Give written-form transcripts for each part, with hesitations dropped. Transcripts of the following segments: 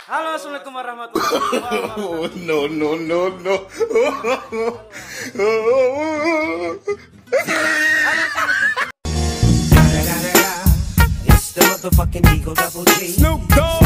Halo, assalamualaikum warahmatullahi wabarakatuh. Oh, no. It's the motherfucking Eagle Double G. Snoop Dogg.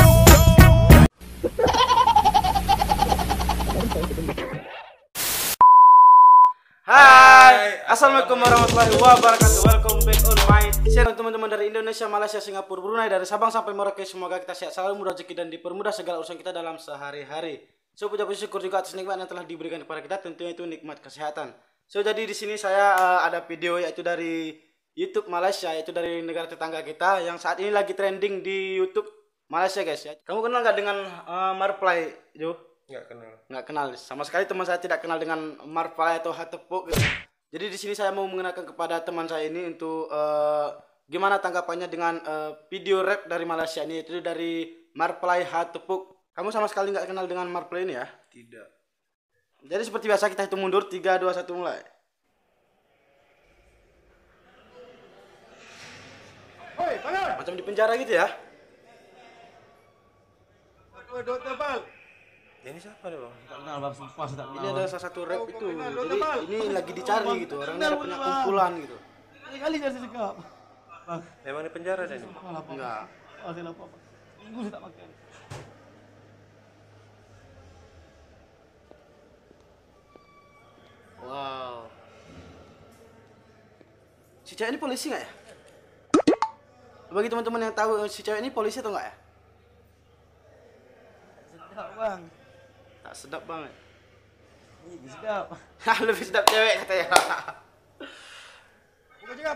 Hai, assalamualaikum warahmatullahi wabarakatuh. Welcome back on my channel teman-teman dari Indonesia, Malaysia, Singapura, Brunei, dari Sabang sampai Merauke. Semoga kita sehat selalu, murah rezeki dan dipermudah segala urusan kita dalam sehari-hari. So, puja puji syukur juga atas nikmat yang telah diberikan kepada kita, tentunya itu nikmat kesehatan. So, jadi di sini saya ada video yaitu dari YouTube Malaysia, yaitu dari negara tetangga kita yang saat ini lagi trending di YouTube Malaysia, guys. Ya. Kamu kenal nggak dengan Marplay, Jo? Nggak kenal. Sama sekali teman saya tidak kenal dengan Marplay atau Hatepuk. Gitu. Jadi di sini saya mau mengenalkan kepada teman saya ini untuk gimana tanggapannya dengan video rap dari Malaysia ini, yaitu dari Marplay Hatepuk. Kamu sama sekali nggak kenal dengan Marplay ini ya? Tidak. Jadi seperti biasa kita hitung mundur 3, 2, 1 mulai. Hoi, bangun. Macam di penjara gitu ya? Aku Dr. Bal. Ini siapa deh bang? Tak kenal bang, sumpah saya tak kenal. Ini ada salah satu rap itu. kenal, Jadi Bal. ini lagi dicari gitu. Orangnya ada punya kumpulan gitu. Kali saya cakap. Bang, Memang di penjara deh ini. sumpah lapar. Enggak. Oh, saya lapar bang. Minggu saya tak makan. Wow. Si cewek ini polisi nggak ya? Bagi teman-teman yang tahu si cewek ini polisi atau nggak ya? Sedap bang. Tak sedap banget. Ini sedap. Lebih sedap cewek katanya. Buka cakap.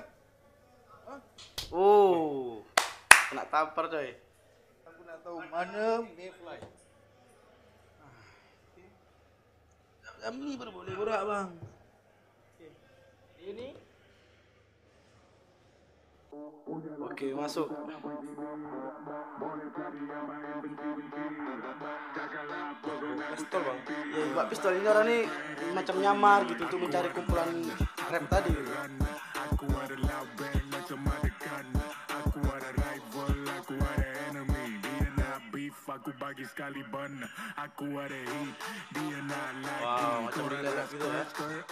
Oh, kena tampar coy. Aku nak tahu mana Mayfly. Jam ni baru boleh borak bang. Ini. Oke, masuk. Pistol bang. Ya, buat pistol ini orang nih macam nyamar gitu untuk mencari kumpulan rap tadi. Gitu. Wow, macam di rap gitu ya.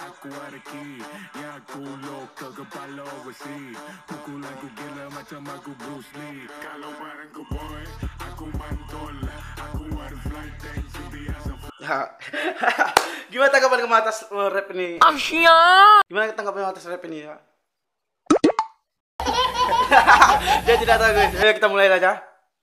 Ya. Gimana tanggapan kamu atas rap ini? Gimana tanggapan atas rap ini ya? Dia tidak tahu guys. Ayo kita mulai aja.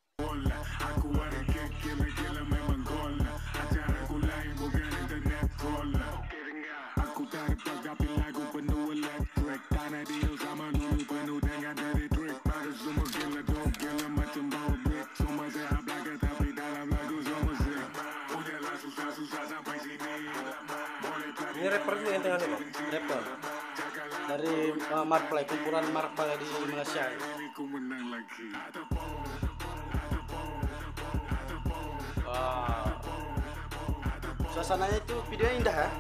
Ini rapper juga yang tengah nih bang. Rapper dari Marplay, kumpulan Marplay di Malaysia. Wow. Suasananya itu videonya indah ya.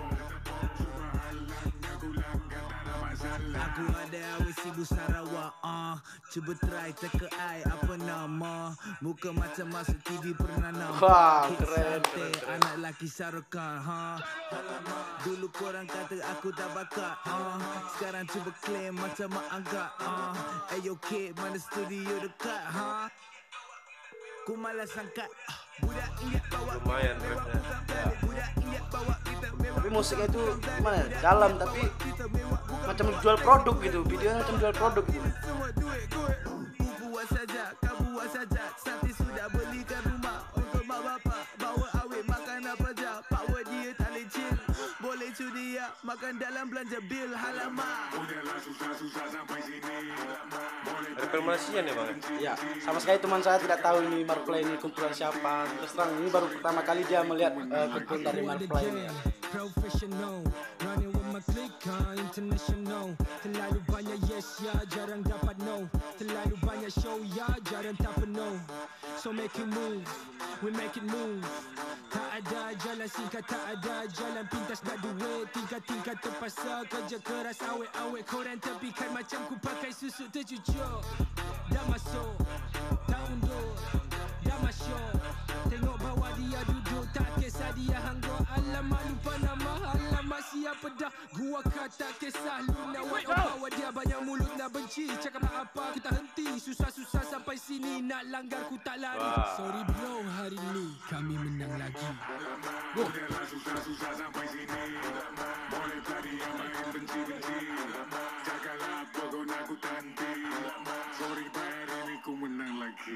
Aku ada awet Sibu Sarawak cuba try teka ai apa nama. Muka macam masuk TV pernah nampak. Wah, Hit keren, santai, anak laki Sarukan dulu korang kata aku tak bakat sekarang cuba claim macam mak angkat Ayo kid, mana studio dekat Ku malas angkat budak ingat bawa Lumayan rapnya. budak ingat bawa kita memang Tapi musiknya itu gimana ya? Dalam tapi macam jual produk gitu. Videonya macam jual produk gitu. semua duit ku buat saja, kau buat saja. Santi sudah belikan rumah untuk mak bapak. Bawa awet makan apa je. Power dia tak leceh. Boleh curi ya, makan dalam belanja bil halaman. Rapper Malaysia nih bang. Ya, sama sekali teman saya tidak tahu ini Marplay ini kumpulan siapa. Terus terang ini baru pertama kali dia melihat kumpulan dari Marplay ini. Ya. Professional, running with my click, international. Terlalu banyak yes ya, jarang dapat no. Terlalu banyak show ya, jarang tak penuh. So make it move, we make it move. Tak ada jalan singkat, tak ada jalan pintas nak duit. Tingkat-tingkat terpaksa kerja keras awet-awet. Korang tepikan macam ku pakai susu tercucuk. Dah masuk, dah undur, dah masuk. Tengok bawah akal tak kisah lu nak what bawa dia banyak mulut nak benci. Cakap nak apa aku tak henti. Susah-susah sampai sini nak langgar ku tak lari. Sorry bro, hari ni kami menang lagi. Go. Susah-susah sampai sini. Boleh tadi yang main benci-benci. Janganlah pokok nak ku tanti. Sorry hari ni ku menang lagi.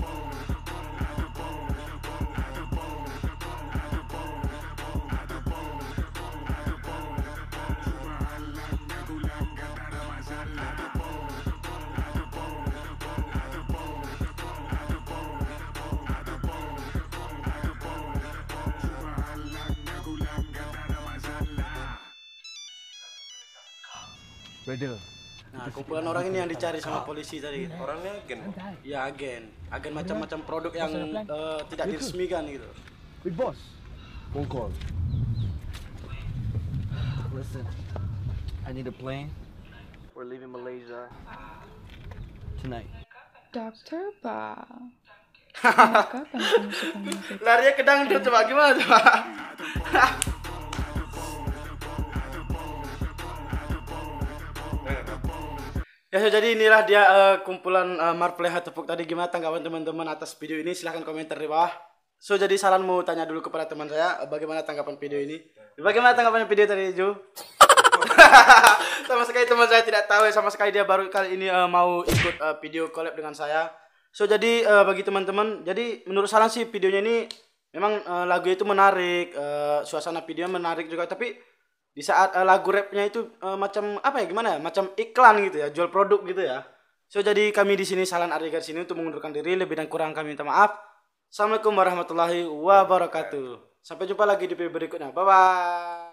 Brother. Nah, kumpulan orang ini yang dicari sama polisi tadi. Orangnya agen. Ya agen macam-macam produk yang tidak diresmikan gitu. Big boss. Phone call. Listen, I need a plane. We're leaving Malaysia tonight. Dr. Ba. Kapan kamu suka musik? Larinya ke dangdut coba gimana coba? Ya so, jadi inilah dia kumpulan Marplay Tepuk tadi. Gimana tanggapan teman-teman atas video ini? Silahkan komentar di bawah. So jadi Salan mau tanya dulu kepada teman saya bagaimana tanggapan video ini. Bagaimana tanggapan video tadi Ju? Sama sekali teman saya tidak tahu ya, sama sekali dia baru kali ini mau ikut video collab dengan saya. So jadi bagi teman-teman, jadi menurut Salan sih videonya ini memang lagu itu menarik, suasana videonya menarik juga, tapi di saat lagu rapnya itu macam apa ya, gimana ya, macam iklan gitu ya, jual produk gitu ya. So jadi kami di sini Salan Arya di sini untuk mengundurkan diri, lebih dan kurang kami minta maaf. Assalamualaikum warahmatullahi wabarakatuh. Sampai jumpa lagi di video berikutnya. Bye bye.